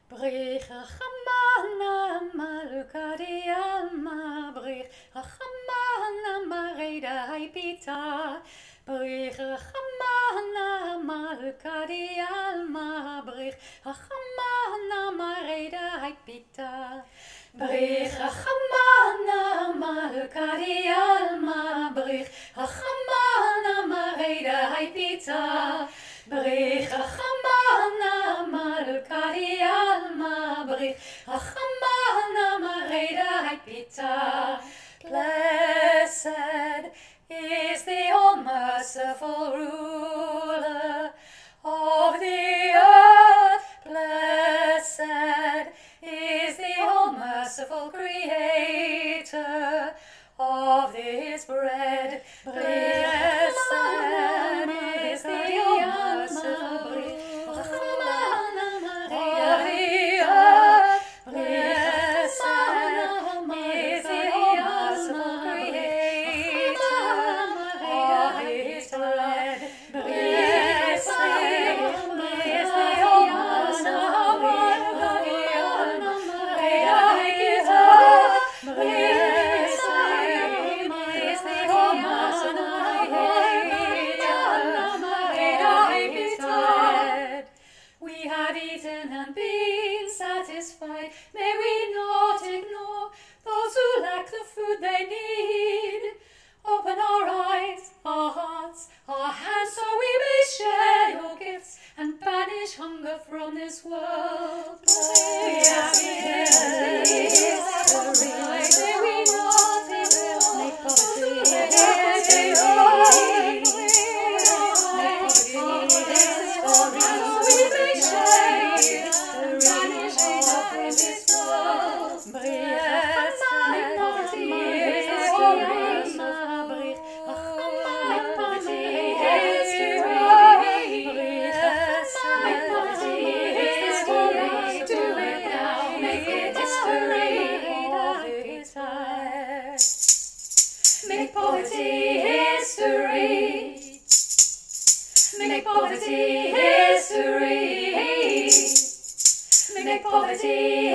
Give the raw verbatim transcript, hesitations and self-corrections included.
Brich Rachamana Malka di Alma, Brich Rachamana Mareda Haipita, Brich Rachamana Malka di Alma, Brich Rachamana Mareda Haipita, Brich Rachamana Malka di Alma, Brich Rachamana Mareda Haipita, Brich Rachamana Malka di Alma, Brich Rachamana Mareda Haipita. Blessed is the all-merciful ruler of the earth. Blessed is the all-merciful creator of this bread. Blessed is the all-merciful ruler of the earth. Blessed is the all-merciful creator of this bread. Blessed is the all-merciful We have eaten and been satisfied. May we not ignore those who lack the food they need. Open our eyes, our hearts, our hands, so we may share your gifts and banish hunger from this world. We have eaten and been satisfied. May we not ignore those who lack the food they need. Make poverty history. Make poverty history. Make poverty